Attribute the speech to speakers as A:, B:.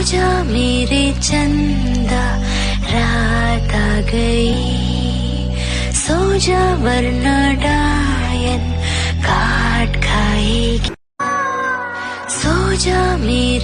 A: जा मेरे चंदा रात आ गई, सो जा वरना डायन काट खाएगी। सो जा मेरे